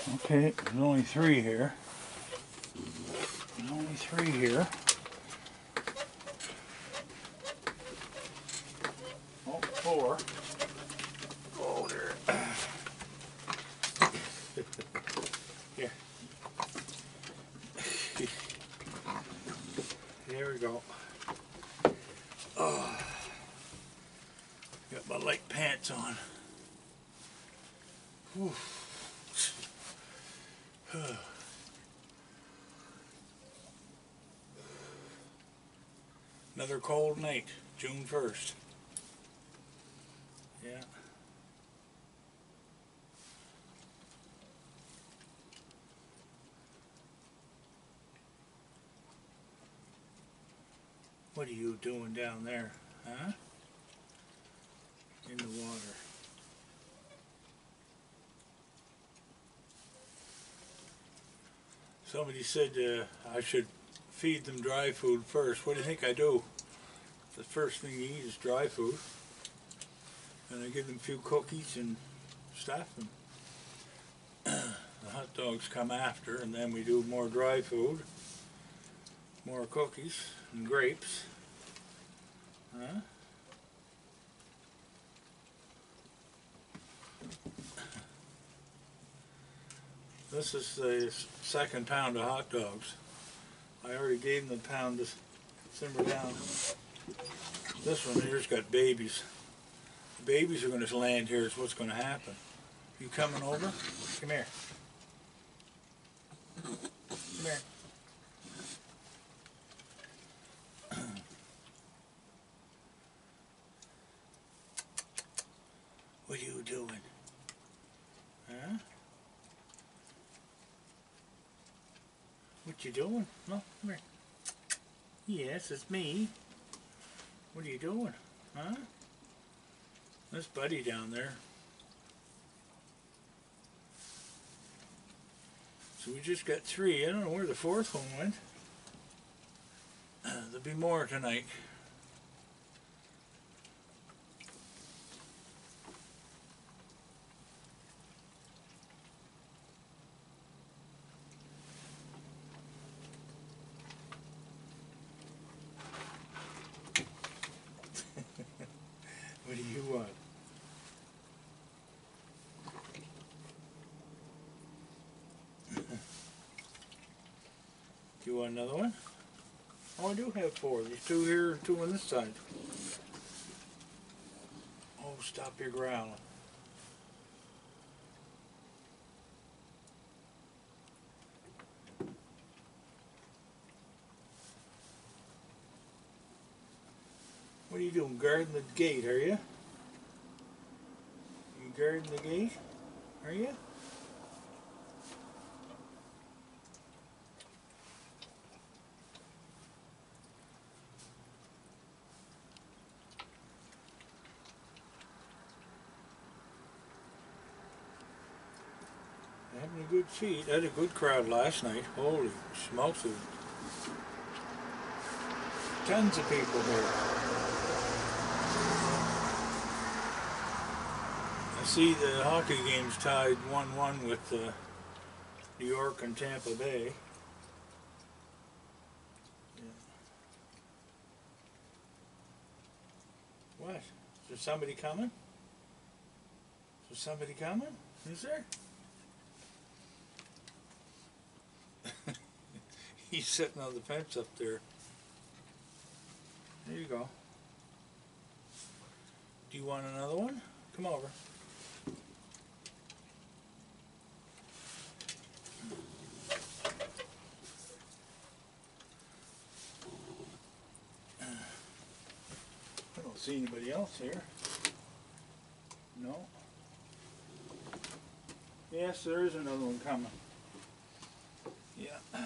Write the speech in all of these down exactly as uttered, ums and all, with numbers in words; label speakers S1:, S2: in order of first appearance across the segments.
S1: Okay, there's only three here. There's only three here. Oh, four. Oh, there. Here. There we go. Oh. Got my light pants on. Whew. Another cold night, June first. Yeah. What are you doing down there, huh? In the water. Somebody said uh, I should feed them dry food first. What do you think I do? The first thing you eat is dry food. And I give them a few cookies and stuff. And the hot dogs come after, and then we do more dry food. More cookies and grapes. Huh? This is the second pound of hot dogs. I already gave them the pound to simmer down. This one here's got babies. The babies are going to land here is what's going to happen. You coming over? Come here. Come here. What are you doing? Huh? What you doing? No, come here. Yes, it's me. What are you doing? Huh? There's Buddy down there. So we just got three. I don't know where the fourth one went. Uh, there'll be more tonight. What do you want? Do you want another one? Oh, I do have four. There's two here, two on this side. Oh, stop your growling. What are you doing? Guarding the gate, are you? You guarding the gate? Are you? Having a good feed. I had a good crowd last night. Holy smokes. Tons of people here. I see the hockey game's tied one one with uh, New York and Tampa Bay. Yeah. What? Is there somebody coming? Is there somebody coming? Is there? He's sitting on the fence up there. There you go. Do you want another one? Come over. I don't see anybody else here. No. Yes, there is another one coming. Yeah.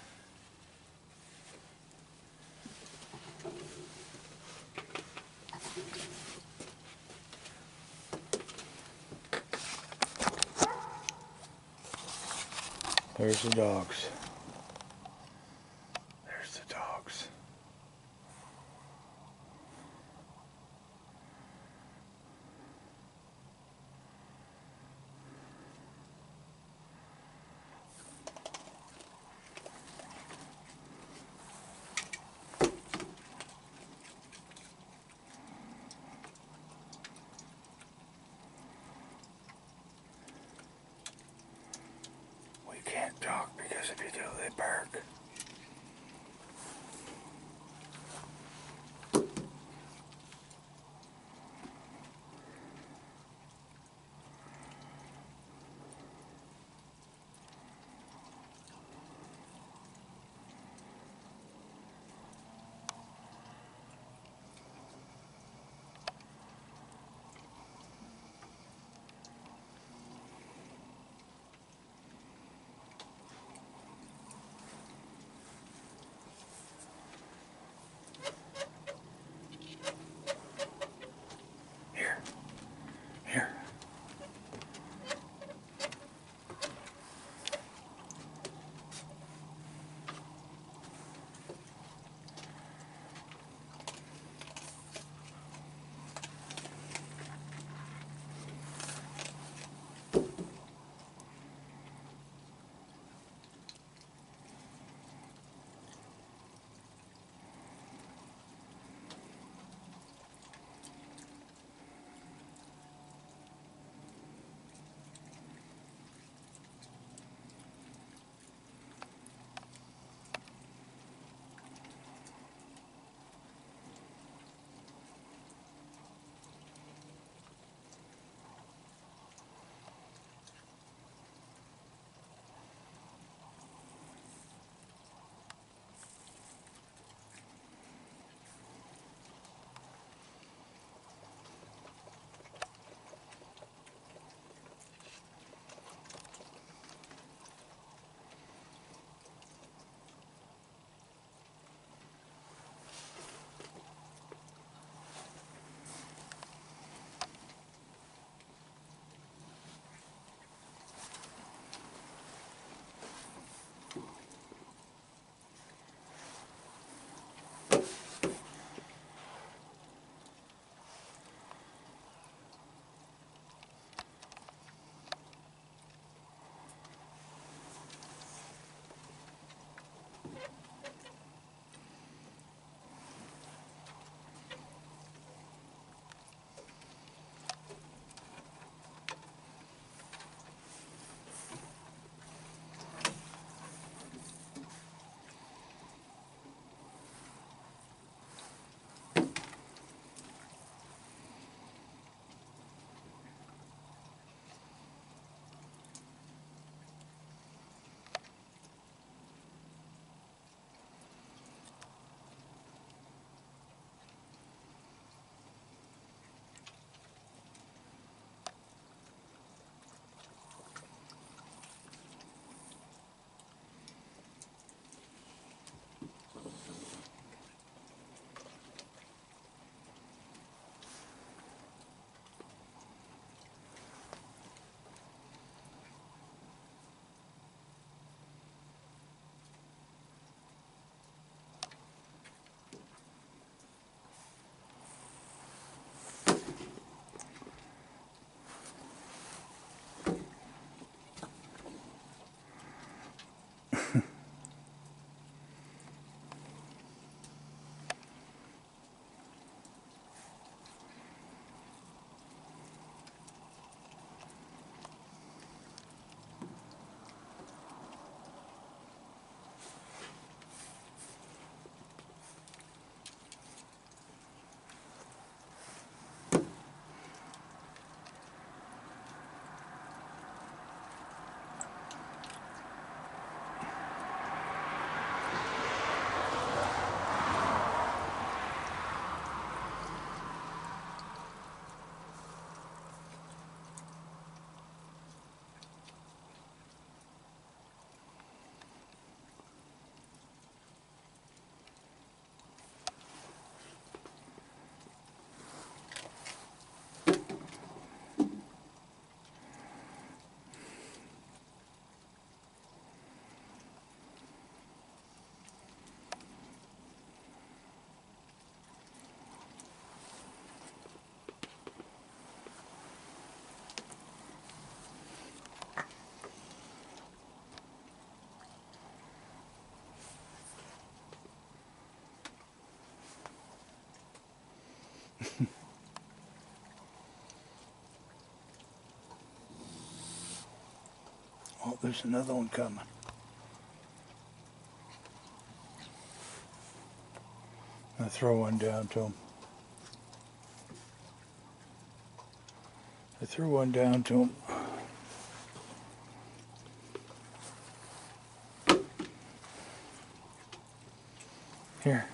S1: There's the dogs. There's the dogs. Because if you do, they bark. Oh, there's another one coming. I throw one down to him. I threw one down to him. Here.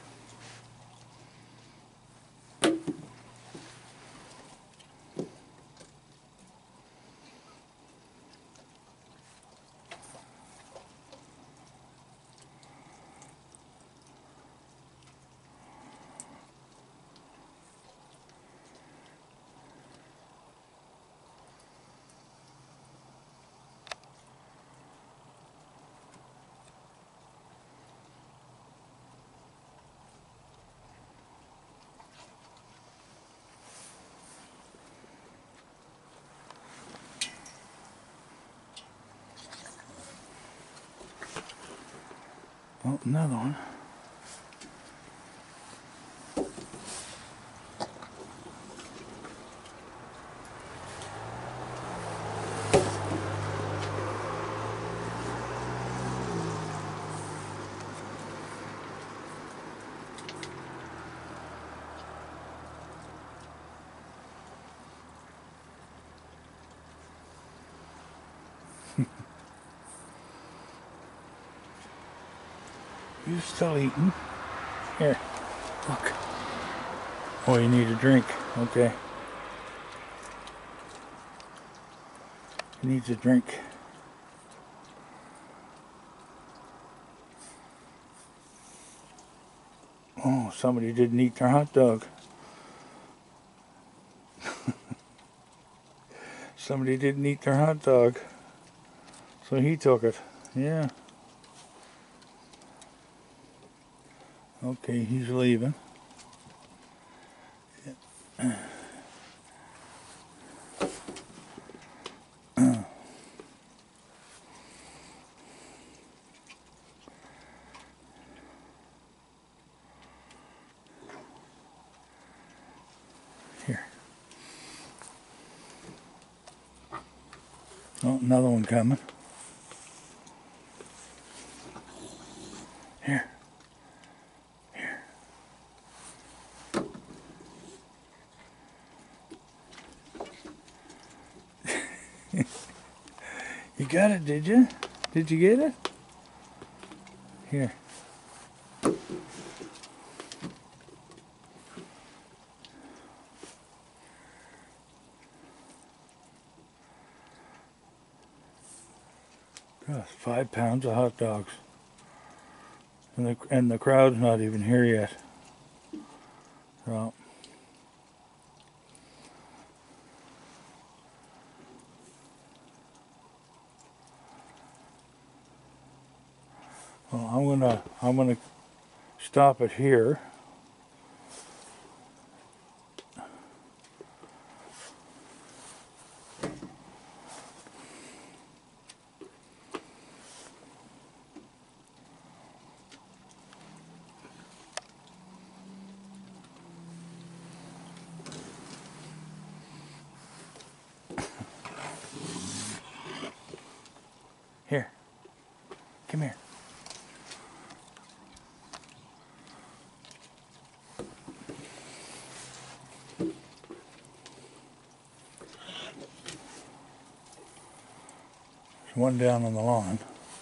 S1: Oh, another one. You still eating? Here, look. Oh, you need a drink. Okay. He needs a drink. Oh, somebody didn't eat their hot dog. Somebody didn't eat their hot dog. So he took it. Yeah. Okay, he's leaving. Here. Oh, another one coming. Here. Here. You got it, did you? Did you get it? Here. Oh, five pounds of hot dogs. And the, and the crowd's not even here yet. So. Well, I'm gonna I'm gonna stop it here. Here, come here. There's one down on the lawn.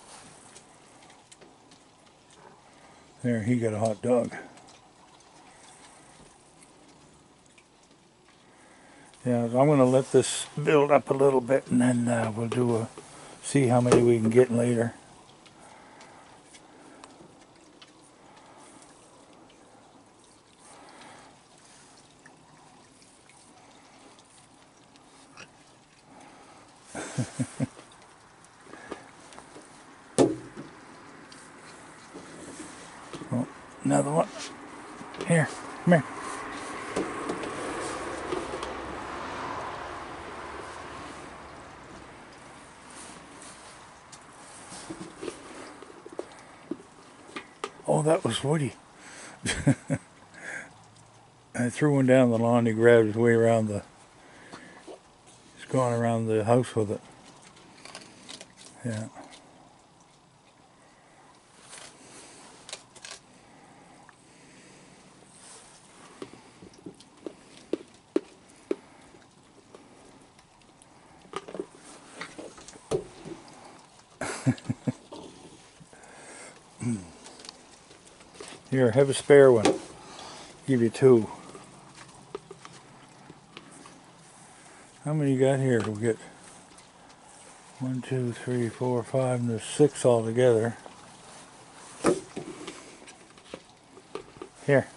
S1: There, he got a hot dog. Yeah, I'm going to let this build up a little bit, and then uh, we'll do a see how many we can get later. Oh, another one. Here, come here. Oh, that was Woody. I threw one down the lawn. He grabbed his way around the. He's going around the house with it. Yeah. Here, have a spare one. Give you two. How many you got here? We get one, two, three, four, five, and there's six altogether. Here.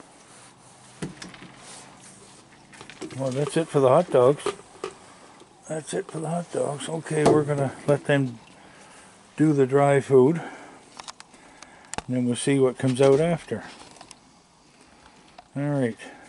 S1: Well, that's it for the hot dogs. That's it for the hot dogs. Okay, we're gonna let them do the dry food, and then we'll see what comes out after. All right.